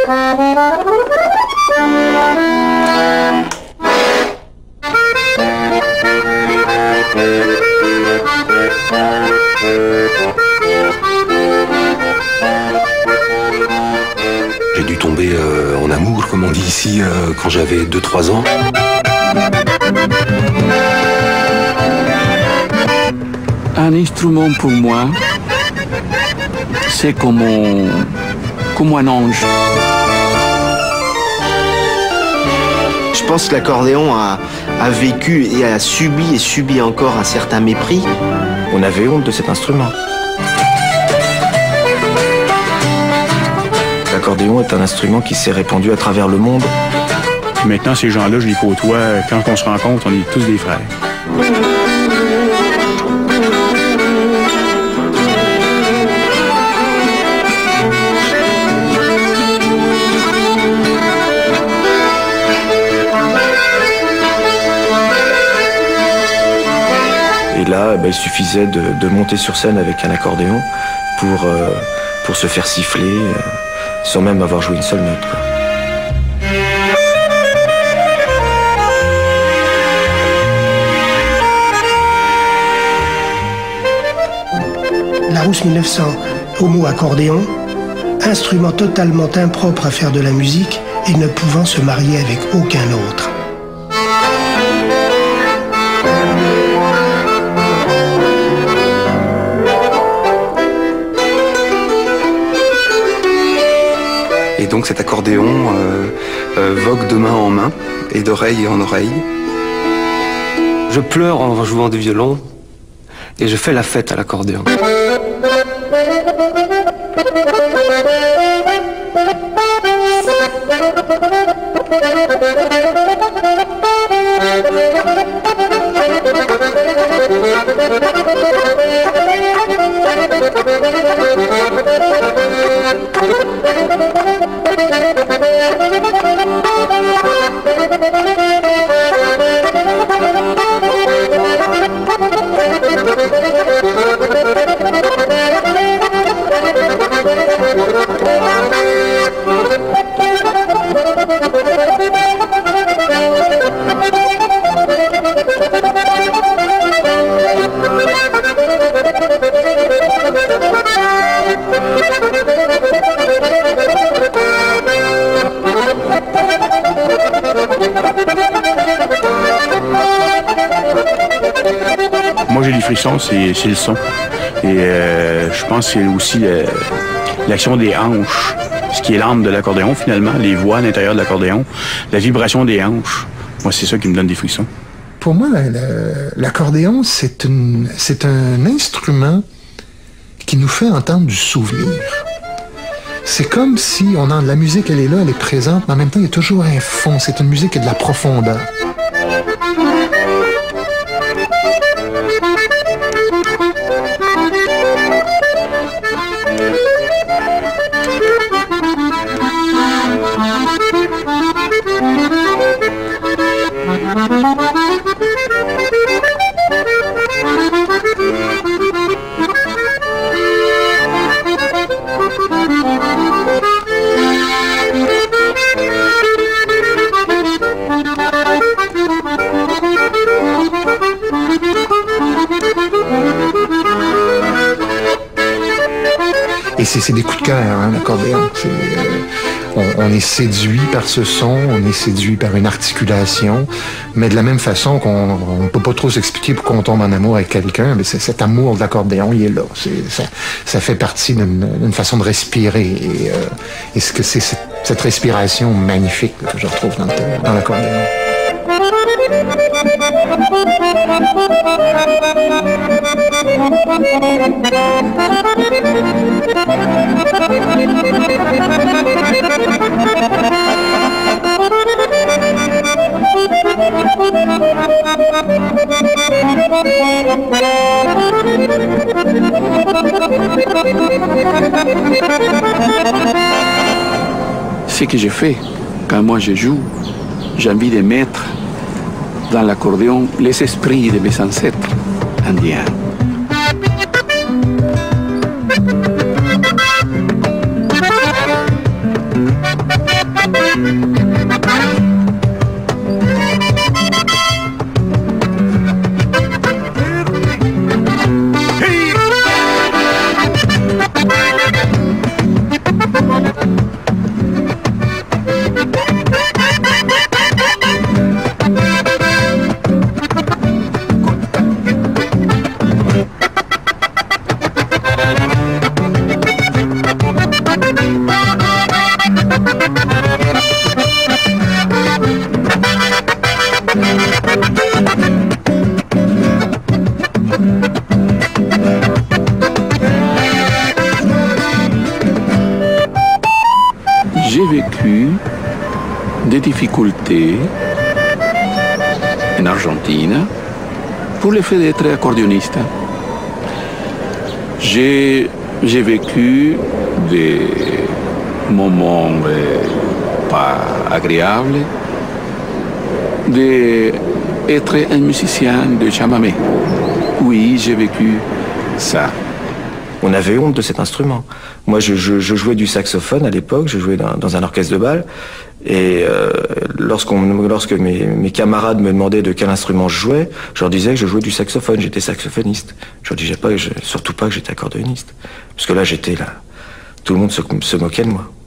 J'ai dû tomber en amour, comme on dit ici, quand j'avais 2-3 ans. Un instrument pour moi, c'est comme un ange. Je pense que l'accordéon a vécu et a subi et subit encore un certain mépris. On avait honte de cet instrument. L'accordéon est un instrument qui s'est répandu à travers le monde. Maintenant, ces gens-là, je les côtoie. Quand on se rencontre, on est tous des frères. Et là, il suffisait de monter sur scène avec un accordéon pour se faire siffler sans même avoir joué une seule note, quoi. Larousse 1900, homo accordéon, instrument totalement impropre à faire de la musique et ne pouvant se marier avec aucun autre. Et donc cet accordéon vogue de main en main et d'oreille en oreille. Je pleure en jouant du violon et je fais la fête à l'accordéon. Moi, j'ai des frissons, c'est le son. Et je pense que c'est aussi l'action des hanches, ce qui est l'âme de l'accordéon, finalement, les voix à l'intérieur de l'accordéon, la vibration des hanches. Moi, c'est ça qui me donne des frissons. Pour moi, l'accordéon, c'est un instrument qui nous fait entendre du souvenir. C'est comme si la musique, elle est là, elle est présente, mais en même temps, il y a toujours un fond. C'est une musique qui a de la profondeur. Et c'est des coups de cœur, hein, l'accordéon. On est séduit par ce son, on est séduit par une articulation, mais de la même façon qu'on ne peut pas trop s'expliquer pourquoi on tombe en amour avec quelqu'un, mais cet amour de l'accordéon, il est là. Ça fait partie d'une façon de respirer. Et ce que c'est cette respiration magnifique là, que je retrouve dans l'accordéon. Ce que je fais quand moi je joue, j'ai envie de mettre dans l'accordéon les esprits de mes ancêtres indiens. J'ai vécu des difficultés en Argentine pour le fait d'être accordéoniste. J'ai vécu des moments pas agréables d'être un musicien de chamamé. Oui, j'ai vécu ça. On avait honte de cet instrument. Moi, je jouais du saxophone à l'époque, je jouais dans un orchestre de bal, et lorsque mes camarades me demandaient de quel instrument je jouais, je leur disais que je jouais du saxophone, j'étais saxophoniste. Je leur disais surtout pas que j'étais accordéoniste. Parce que là, tout le monde se moquait de moi.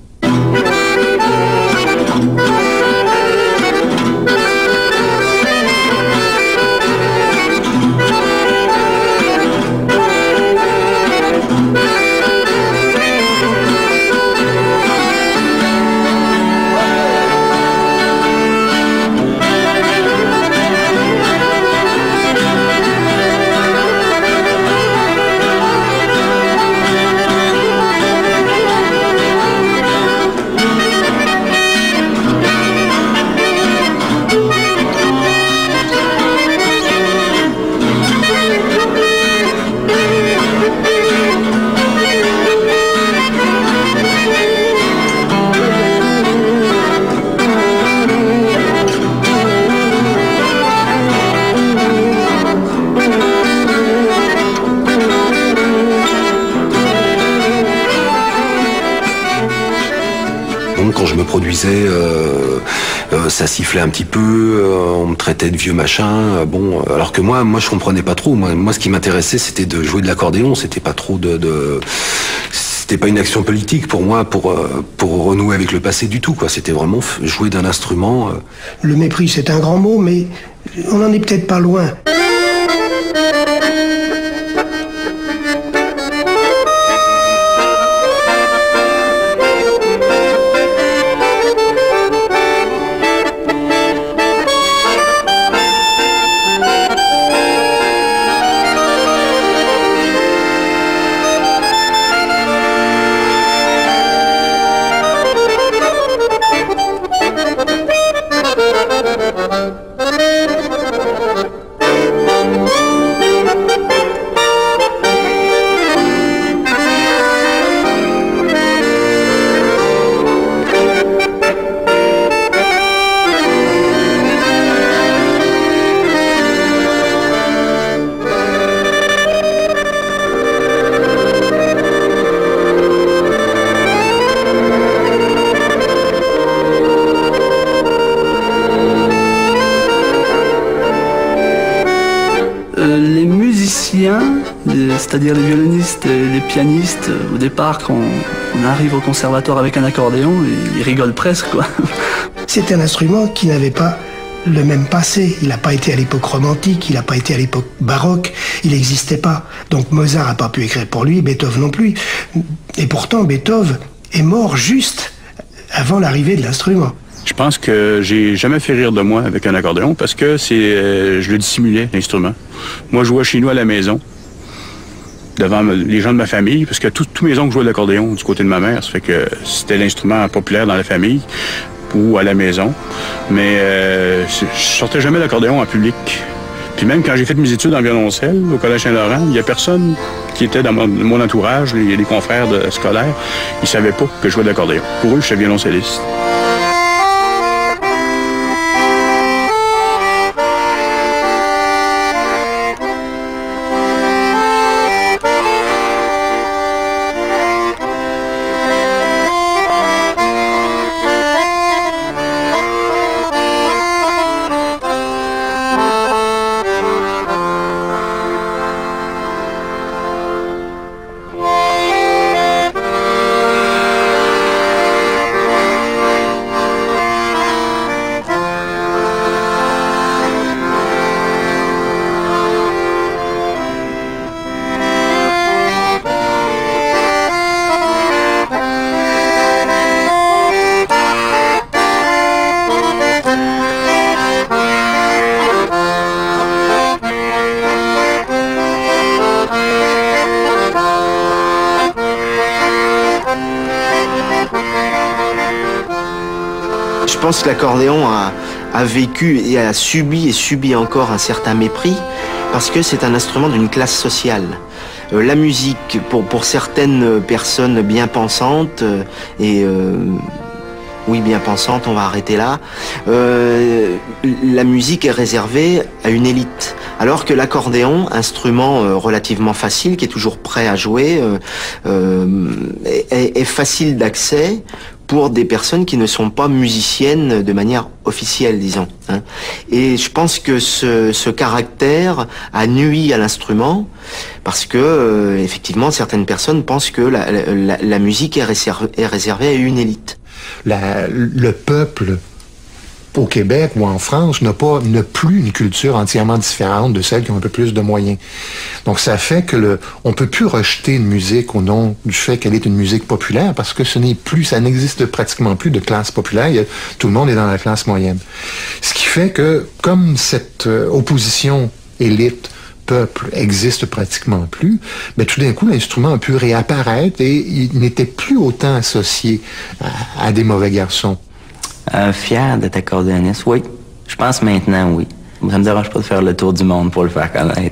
Quand je me produisais, ça sifflait un petit peu, on me traitait de vieux machin. Bon, alors que moi je comprenais pas trop. Moi, ce qui m'intéressait, c'était de jouer de l'accordéon. C'était pas trop c'était pas une action politique pour moi, pour renouer avec le passé du tout, quoi. C'était vraiment jouer d'un instrument. Le mépris, c'est un grand mot, mais on n'en est peut-être pas loin. Les musiciens, c'est-à-dire les violonistes et les pianistes, au départ, quand on arrive au conservatoire avec un accordéon, ils rigolent presque, quoi. C'est un instrument qui n'avait pas le même passé. Il n'a pas été à l'époque romantique, il n'a pas été à l'époque baroque, il n'existait pas. Donc Mozart n'a pas pu écrire pour lui, Beethoven non plus. Et pourtant, Beethoven est mort juste avant l'arrivée de l'instrument. Je pense que j'ai jamais fait rire de moi avec un accordéon parce que je le dissimulais, l'instrument. Moi, je jouais chez nous à la maison, devant les gens de ma famille, parce que tous mes oncles jouaient de l'accordéon du côté de ma mère. Ça fait que c'était l'instrument populaire dans la famille ou à la maison. Mais je sortais jamais l'accordéon en public. Puis même quand j'ai fait mes études en violoncelle au Collège Saint-Laurent, il n'y a personne qui était dans mon entourage, les confrères scolaires, ils ne savaient pas que je jouais de l'accordéon. Pour eux, j'étais violoncelliste. Je pense que l'accordéon a vécu et a subi encore un certain mépris parce que c'est un instrument d'une classe sociale. La musique, pour certaines personnes bien pensantes oui, bien pensantes, on va arrêter là, la musique est réservée à une élite. Alors que l'accordéon, instrument relativement facile, qui est toujours prêt à jouer, est facile d'accès pour des personnes qui ne sont pas musiciennes de manière officielle, disons. Hein. Et je pense que ce caractère a nui à l'instrument parce que, effectivement, certaines personnes pensent que la musique est réservée à une élite. Le peuple au Québec ou en France n'a plus une culture entièrement différente de celles qui ont un peu plus de moyens. Donc ça fait que on peut plus rejeter une musique au nom du fait qu'elle est une musique populaire parce que ça n'existe pratiquement plus de classe populaire. Tout le monde est dans la classe moyenne. Ce qui fait que comme cette opposition élite peuple existe pratiquement plus, mais tout d'un coup, l'instrument a pu réapparaître et il n'était plus autant associé à des mauvais garçons. Fier d'être accordéoniste, oui. Je pense maintenant, oui. Ça me dérange pas de faire le tour du monde pour le faire connaître.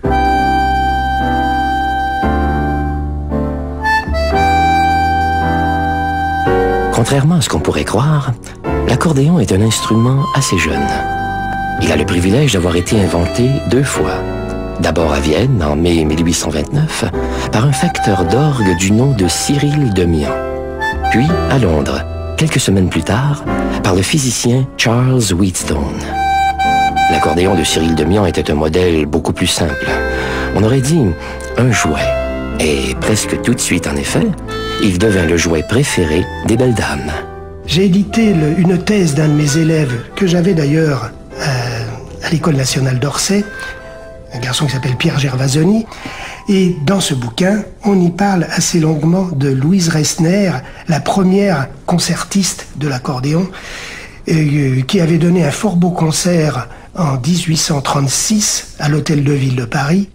Contrairement à ce qu'on pourrait croire, l'accordéon est un instrument assez jeune. Il a le privilège d'avoir été inventé 2 fois. D'abord à Vienne, en mai 1829, par un facteur d'orgue du nom de Cyril de Mion. Puis à Londres, quelques semaines plus tard, par le physicien Charles Wheatstone. L'accordéon de Cyril de Mion était un modèle beaucoup plus simple. On aurait dit un jouet. Et presque tout de suite, en effet, il devint le jouet préféré des belles dames. J'ai édité une thèse d'un de mes élèves, que j'avais d'ailleurs à l'École nationale d'Orsay, un garçon qui s'appelle Pierre Gervasoni. Et dans ce bouquin, on y parle assez longuement de Louise Ressner, la première concertiste de l'accordéon, qui avait donné un fort beau concert en 1836 à l'Hôtel de Ville de Paris.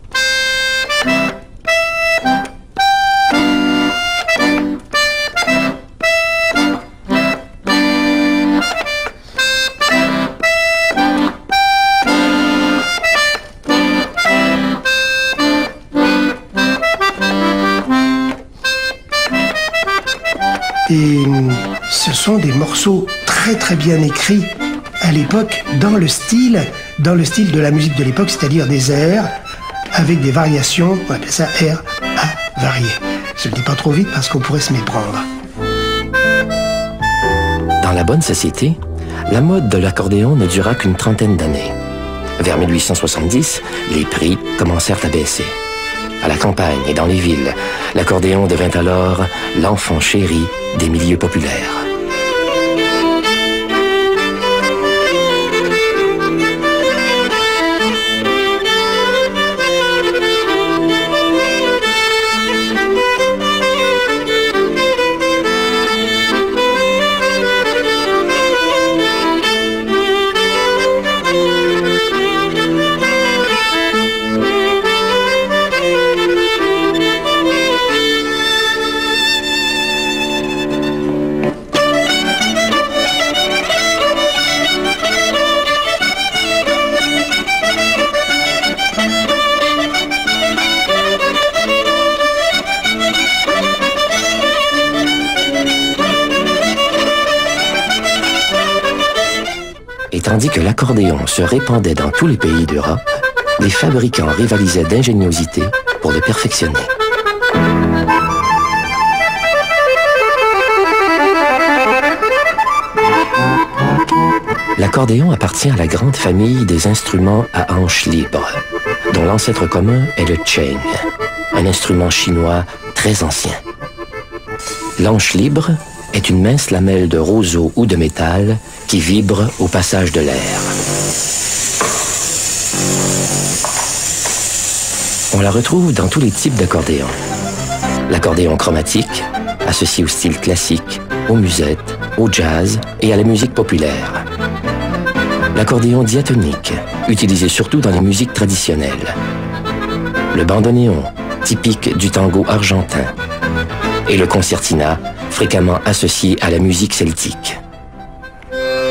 Et ce sont des morceaux très très bien écrits à l'époque, dans le style de la musique de l'époque, c'est-à-dire des airs avec des variations, on appelle ça airs à varier. Je ne le dis pas trop vite parce qu'on pourrait se méprendre. Dans la bonne société, la mode de l'accordéon ne dura qu'une trentaine d'années. Vers 1870, les prix commencèrent à baisser. À la campagne et dans les villes, l'accordéon devint alors l'enfant chéri des milieux populaires. Tandis que l'accordéon se répandait dans tous les pays d'Europe, les fabricants rivalisaient d'ingéniosité pour le perfectionner. L'accordéon appartient à la grande famille des instruments à hanches libres, dont l'ancêtre commun est le cheng, un instrument chinois très ancien. L'anche libre est une mince lamelle de roseau ou de métal qui vibre au passage de l'air. On la retrouve dans tous les types d'accordéons. L'accordéon chromatique, associé au style classique, aux musettes, au jazz et à la musique populaire. L'accordéon diatonique, utilisé surtout dans les musiques traditionnelles. Le bandoneon, typique du tango argentin. Et le concertina, fréquemment associé à la musique celtique.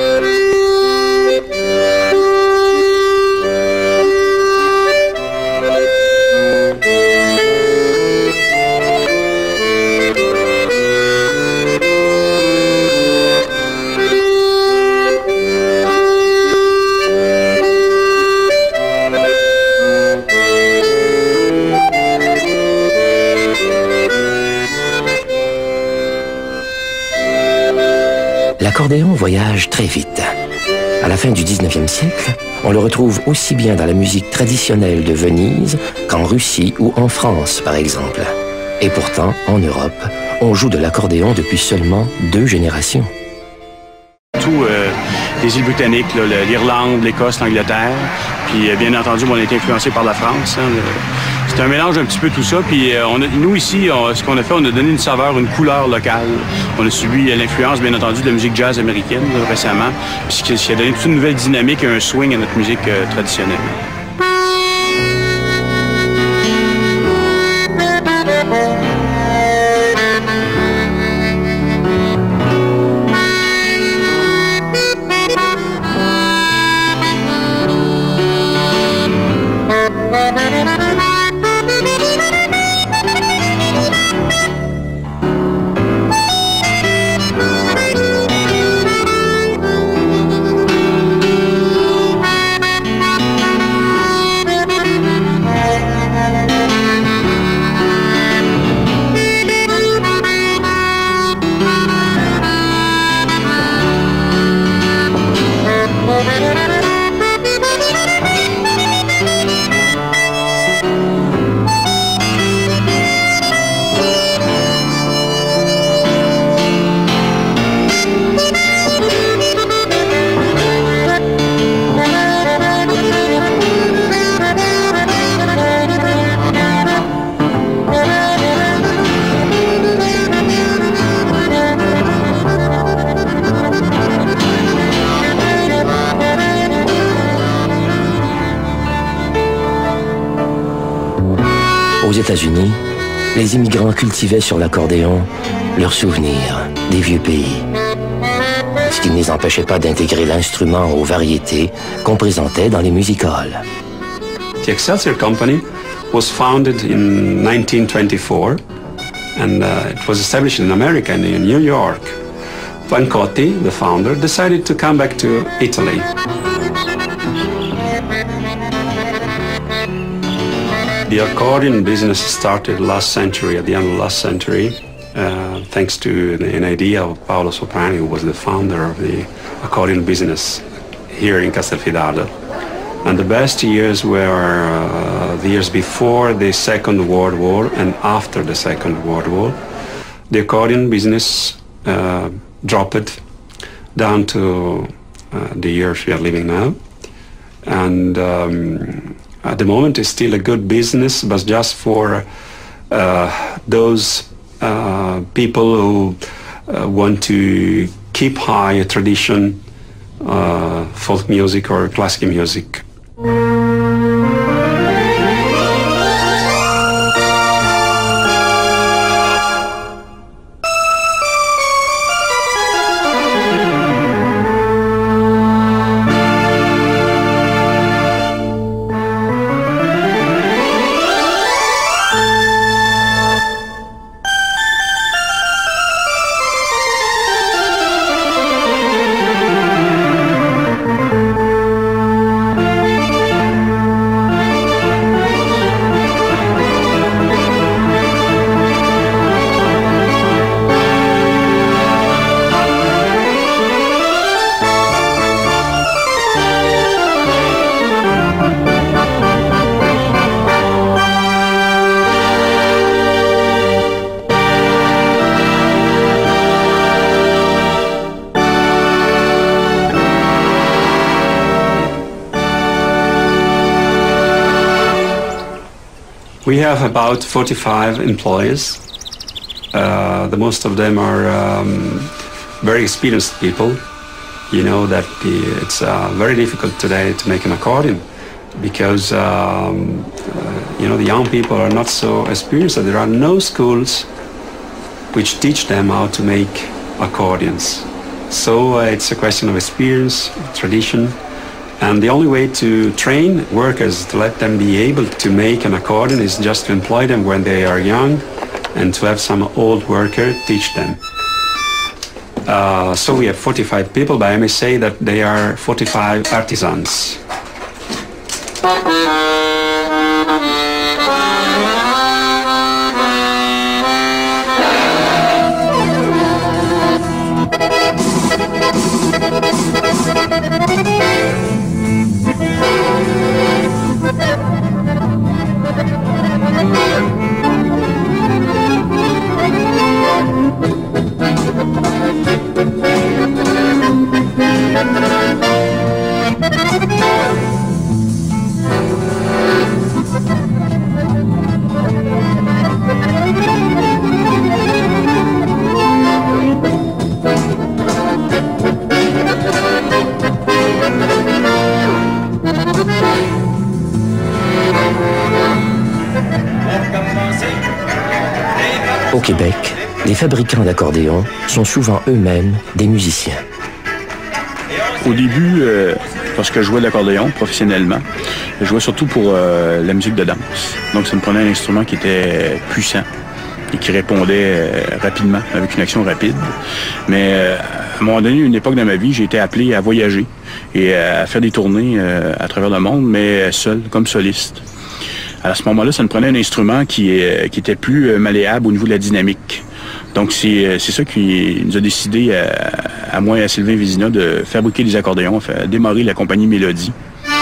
L'accordéon voyage très vite. À la fin du 19e siècle, on le retrouve aussi bien dans la musique traditionnelle de Venise qu'en Russie ou en France, par exemple. Et pourtant, en Europe, on joue de l'accordéon depuis seulement 2 générations. Tout les îles britanniques, l'Irlande, l'Écosse, l'Angleterre. Puis bien entendu, on a été influencé par la France. Hein, c'est un mélange un petit peu tout ça. Puis nous ici, ce qu'on a fait, on a donné une saveur, une couleur locale. On a subi l'influence, bien entendu, de la musique jazz américaine récemment. Puis ce qui a donné toute une nouvelle dynamique et un swing à notre musique traditionnelle. Aux États-Unis, les immigrants cultivaient sur l'accordéon leurs souvenirs des vieux pays, ce qui ne les empêchait pas d'intégrer l'instrument aux variétés qu'on présentait dans les music halls. The Excelsior Company was founded in 1924 and it was established in America, in New York. Pancotti, the founder, decided to come back to Italy. The accordion business started last century, at the end of last century, thanks to an idea of Paolo Soprani, who was the founder of the accordion business here in Castelfidardo. And the best years were the years before the Second World War and after the Second World War. The accordion business dropped down to the years we are living now. And at the moment it's still a good business, but just for those people who want to keep high a tradition, folk music or classical music. We have about 45 employees. The most of them are very experienced people. You know that it's very difficult today to make an accordion because you know, the young people are not so experienced. There are no schools which teach them how to make accordions. So it's a question of experience, tradition. And the only way to train workers, to let them be able to make an accordion, is just to employ them when they are young and to have some old worker teach them. So we have 45 people, but I may say that they are 45 artisans. Québec, les fabricants d'accordéons sont souvent eux-mêmes des musiciens. Au début, lorsque je jouais de l'accordéon professionnellement, je jouais surtout pour la musique de danse. Donc ça me prenait un instrument qui était puissant et qui répondait rapidement, avec une action rapide. Mais à un moment donné, une époque de ma vie, j'ai été appelé à voyager et à faire des tournées à travers le monde, mais seul, comme soliste. À ce moment-là, ça me prenait un instrument qui était plus malléable au niveau de la dynamique. Donc c'est ça qui nous a décidé, à moi et à Sylvain Vézina, de fabriquer des accordéons, à démarrer la compagnie Mélodie.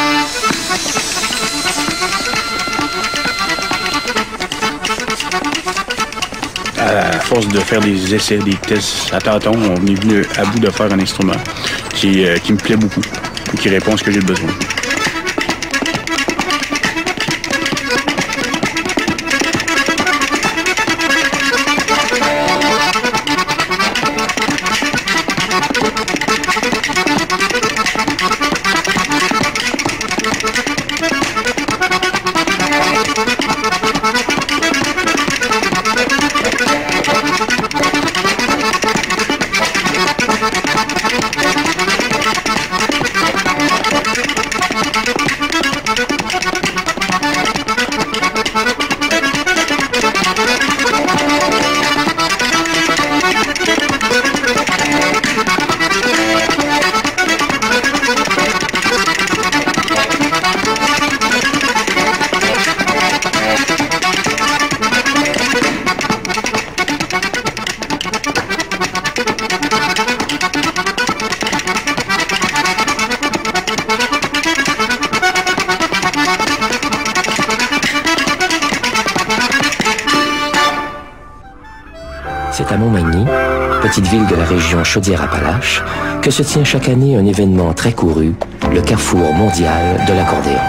À force de faire des essais, des tests à tâtons, on est venu à bout de faire un instrument qui me plaît beaucoup et qui répond à ce que j'ai besoin. C'est à Montmagny, petite ville de la région Chaudière-Appalaches, que se tient chaque année un événement très couru, le Carrefour mondial de l'accordéon.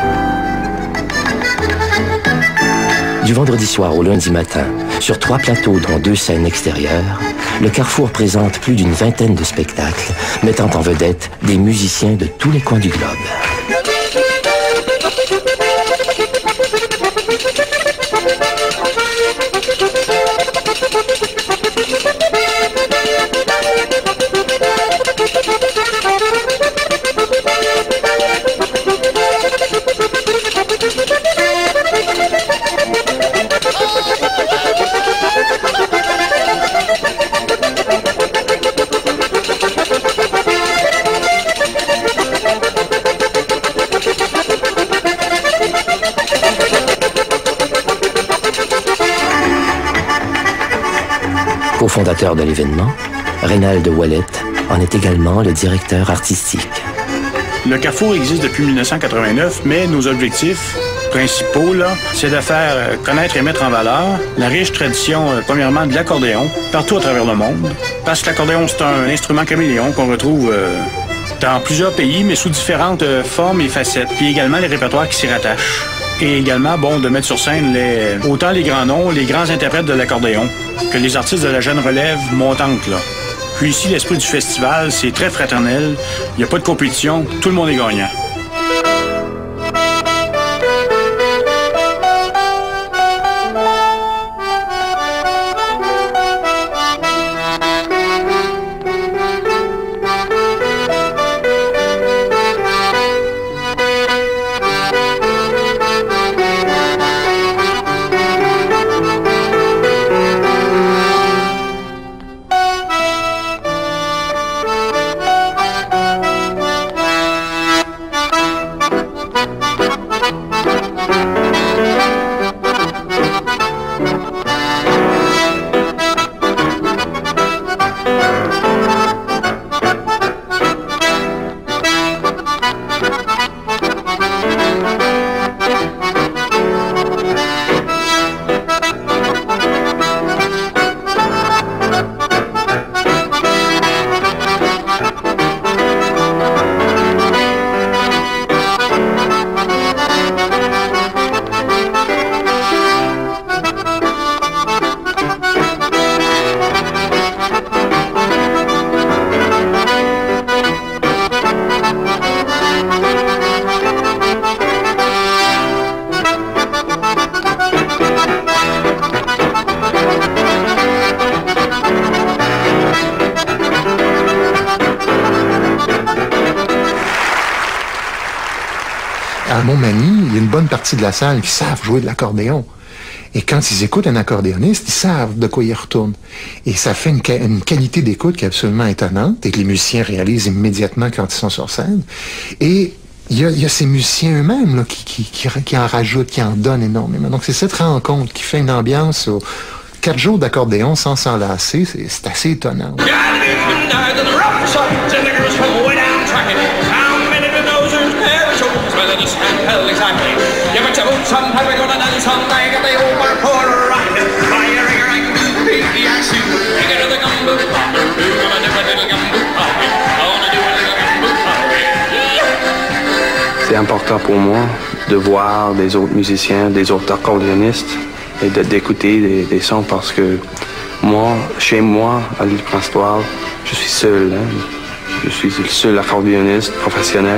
Du vendredi soir au lundi matin, sur 3 plateaux dont 2 scènes extérieures, le Carrefour présente plus d'une vingtaine de spectacles, mettant en vedette des musiciens de tous les coins du globe. Co-fondateur de l'événement, Reynald Ouellet en est également le directeur artistique. Le Carrefour existe depuis 1989, mais nos objectifs principaux, c'est de faire connaître et mettre en valeur la riche tradition, premièrement, de l'accordéon, partout à travers le monde. Parce que l'accordéon, c'est un instrument caméléon qu'on retrouve dans plusieurs pays, mais sous différentes formes et facettes. Puis également les répertoires qui s'y rattachent. Et également, de mettre sur scène autant les grands noms, les grands interprètes de l'accordéon, que les artistes de la jeune relève montante, là. Puis ici, l'esprit du festival, c'est très fraternel. Il n'y a pas de compétition, tout le monde est gagnant. À Montmagny, il y a une bonne partie de la salle qui savent jouer de l'accordéon. Et quand ils écoutent un accordéoniste, ils savent de quoi ils retournent. Et ça fait une qualité d'écoute qui est absolument étonnante et que les musiciens réalisent immédiatement quand ils sont sur scène. Et il y a ces musiciens eux-mêmes là, qui en rajoutent, qui en donnent énormément. Donc c'est cette rencontre qui fait une ambiance aux 4 jours d'accordéon sans s'enlacer. C'est assez étonnant. C'est important pour moi de voir des autres musiciens, des autres accordéonistes et d'écouter des sons parce que moi, chez moi, à l'île Prince-Étoile, je suis seul. Hein? Je suis le seul accordéoniste professionnel.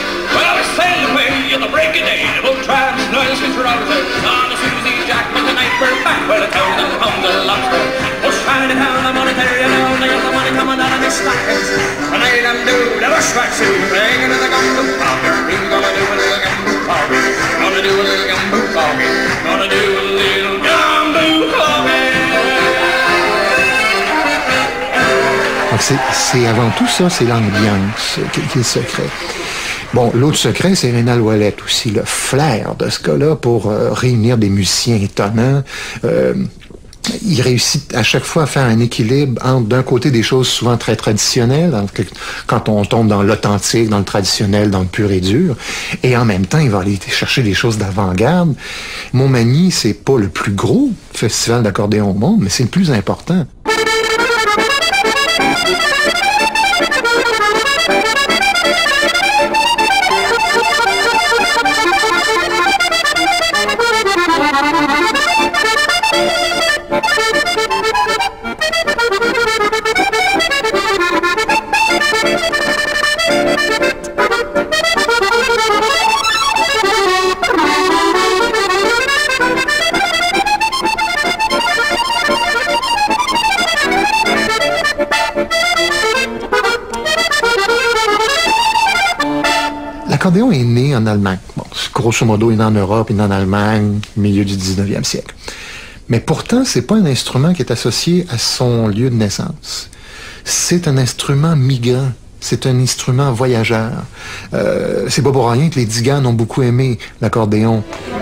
Donc c'est avant tout ça, c'est l'ambiance qui est le secret. Bon, l'autre secret, c'est Rénal Ouellette aussi, le flair de ce gars-là pour réunir des musiciens étonnants. Il réussit à chaque fois à faire un équilibre entre, d'un côté, des choses souvent très traditionnelles, quand on tombe dans l'authentique, dans le traditionnel, dans le pur et dur, et en même temps, il va aller chercher des choses d'avant-garde. Montmagny, c'est pas le plus gros festival d'accordéon au monde, mais c'est le plus important. L'accordéon est né en Allemagne. Bon, grosso modo, il est né en Europe, il est né en Allemagne, milieu du 19e siècle. Mais pourtant, c'est pas un instrument qui est associé à son lieu de naissance. C'est un instrument migrant. C'est un instrument voyageur. C'est pas pour rien que les Tziganes ont beaucoup aimé l'accordéon.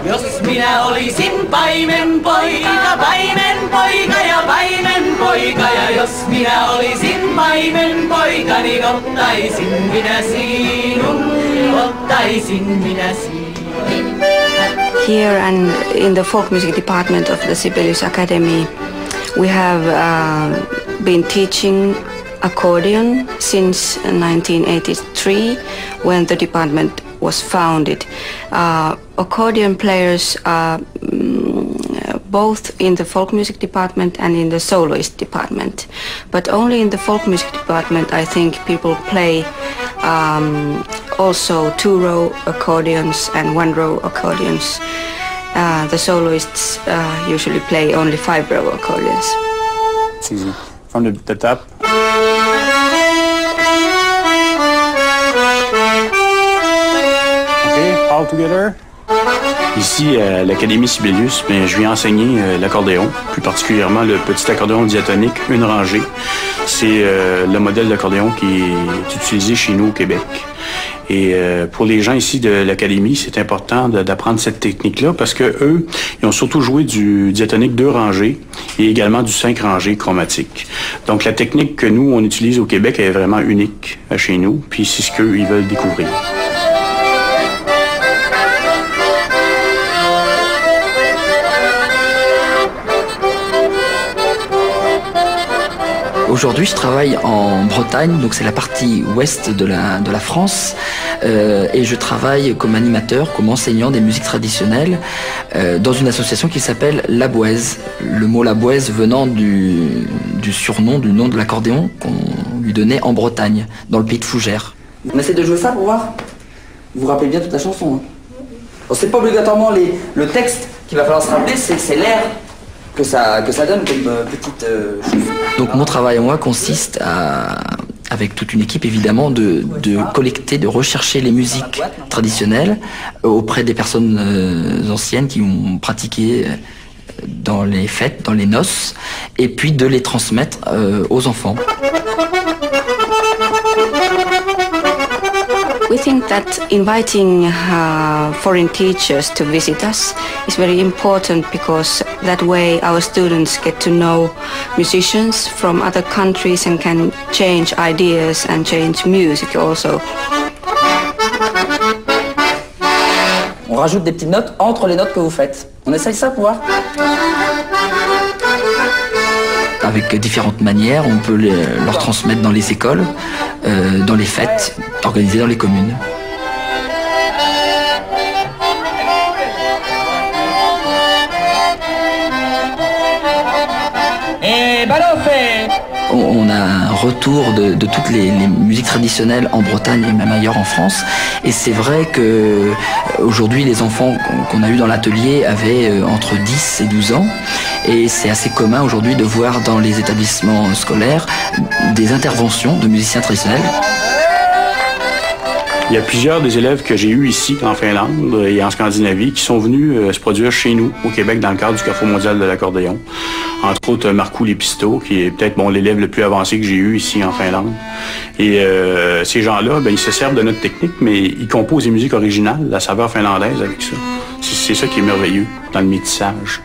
Here and in the folk music department of the Sibelius Academy, we have been teaching accordion since 1983 when the department was founded. Accordion players are both in the folk music department and in the soloist department. But only in the folk music department I think people play also 2-row accordions and 1-row accordions. The soloists usually play only 5-row accordions. It's easy. From the top. Okay, all together. Ici, à l'Académie Sibelius, je viens enseigner l'accordéon, plus particulièrement le petit accordéon diatonique, une rangée. C'est le modèle d'accordéon qui est utilisé chez nous au Québec. Et pour les gens ici de l'Académie, c'est important d'apprendre cette technique-là parce que eux, ils ont surtout joué du diatonique 2 rangées et également du 5 rangées chromatique. Donc la technique que nous, on utilise au Québec est vraiment unique chez nous, puis c'est ce qu'eux, ils veulent découvrir. Aujourd'hui, je travaille en Bretagne, donc c'est la partie ouest de la France, et je travaille comme animateur, comme enseignant des musiques traditionnelles dans une association qui s'appelle La Boise. Le mot La Boise venant du surnom, du nom de l'accordéon qu'on lui donnait en Bretagne, dans le pays de Fougères. On essaie de jouer ça pour voir. Vous vous rappelez bien toute la chanson. Hein. Bon, c'est pas obligatoirement le texte qu'il va falloir se rappeler, c'est l'air que ça donne comme petite chose. Donc mon travail à moi consiste à avec toute une équipe évidemment, de collecter, de rechercher les musiques traditionnelles auprès des personnes anciennes qui ont pratiqué dans les fêtes, dans les noces, et puis de les transmettre aux enfants. We think that inviting foreign teachers to visit us is very important because that way our students get to know musicians from other countries and can change ideas and change music also. On rajoute des petites notes entre les notes que vous faites. On essaye ça pour voir. Avec différentes manières, on peut leur transmettre dans les écoles, dans les fêtes, organisées dans les communes. On a un retour de toutes les musiques traditionnelles en Bretagne et même ailleurs en France. Et c'est vrai que aujourd'hui les enfants qu'on a eu dans l'atelier avaient entre 10 et 12 ans. Et c'est assez commun aujourd'hui de voir dans les établissements scolaires des interventions de musiciens traditionnels. Il y a plusieurs des élèves que j'ai eus ici, en Finlande et en Scandinavie, qui sont venus se produire chez nous, au Québec, dans le cadre du Carrefour mondial de l'accordéon. Entre autres, Markku Lipisto, qui est peut-être l'élève le plus avancé que j'ai eu ici en Finlande. Et ces gens-là, ils se servent de notre technique, mais ils composent des musiques originales, la saveur finlandaise avec ça. C'est ça qui est merveilleux dans le métissage.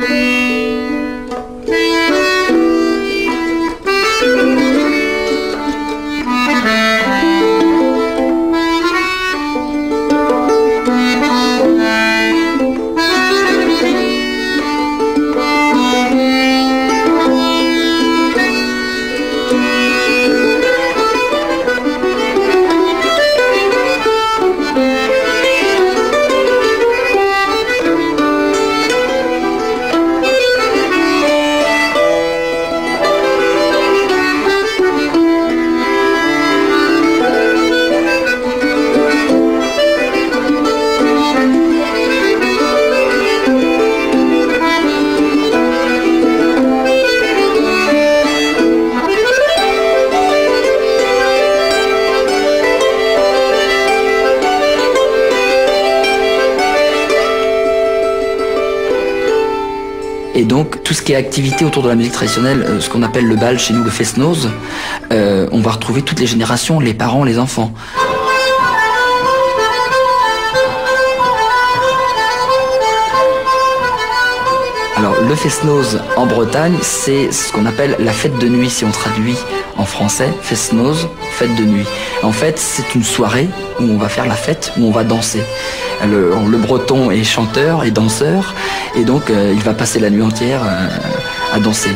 Et donc, tout ce qui est activité autour de la musique traditionnelle, ce qu'on appelle le bal chez nous, le fest-noz, on va retrouver toutes les générations, les parents, les enfants. Alors, le fest-noz en Bretagne, c'est ce qu'on appelle la fête de nuit, si on traduit en français, fest-noz, fête de nuit. En fait, c'est une soirée où on va faire la fête, où on va danser. Le breton est chanteur et danseur, et donc il va passer la nuit entière à danser.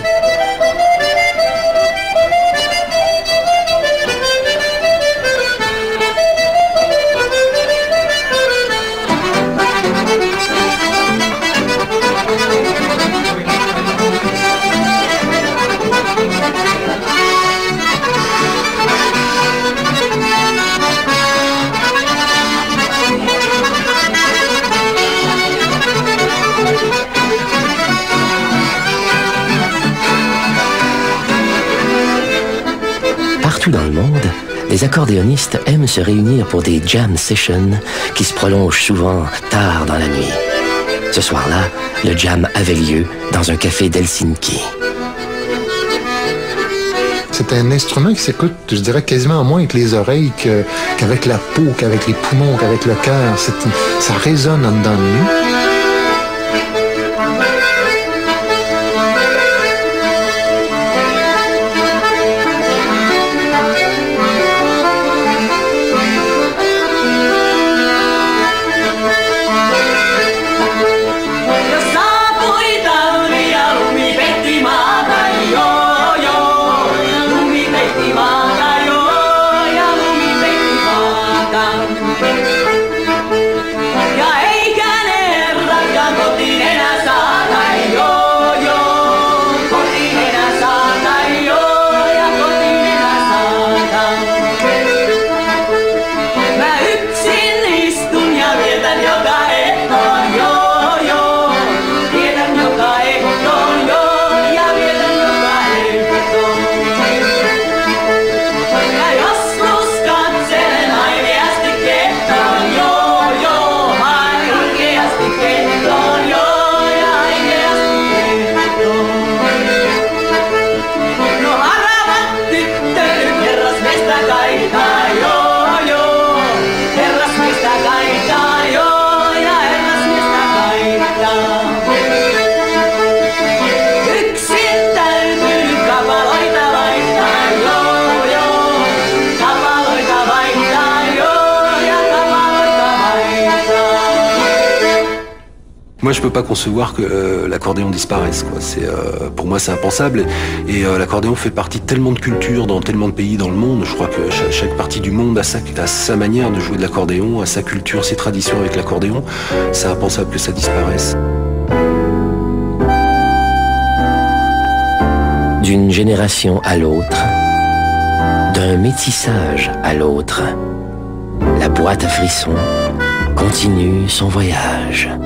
Partout dans le monde, les accordéonistes aiment se réunir pour des jam sessions qui se prolongent souvent tard dans la nuit. Ce soir-là, le jam avait lieu dans un café d'Helsinki. C'est un instrument qui s'écoute, je dirais, quasiment moins avec les oreilles qu'avec la peau, qu'avec les poumons, qu'avec le cœur. Ça résonne en dedans de nous. Moi, je peux pas concevoir que l'accordéon disparaisse, quoi. Pour moi, c'est impensable. Et l'accordéon fait partie de tellement de cultures dans tellement de pays dans le monde. Je crois que chaque partie du monde a sa manière de jouer de l'accordéon, a sa culture, ses traditions avec l'accordéon. C'est impensable que ça disparaisse. D'une génération à l'autre, d'un métissage à l'autre, la boîte à frissons continue son voyage.